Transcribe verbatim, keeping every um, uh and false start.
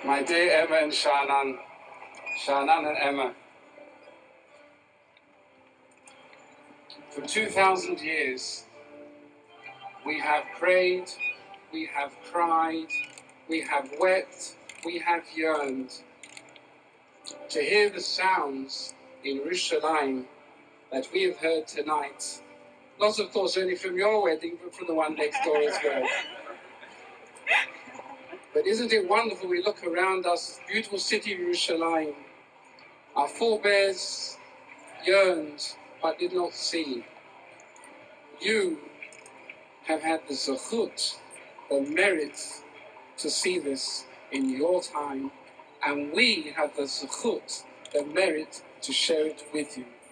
My dear Emma and Shannon, Shannon and Emma, for two thousand years we have prayed, we have cried, we have wept, we have yearned to hear the sounds in Yerushalayim that we have heard tonight. Not of course only from your wedding, but from the one next door as well. But isn't it wonderful, we look around us, beautiful city of Yerushalayim. Our forebears yearned but did not see. You have had the zechut, the merit to see this in your time, and we have the zechut, the merit to share it with you.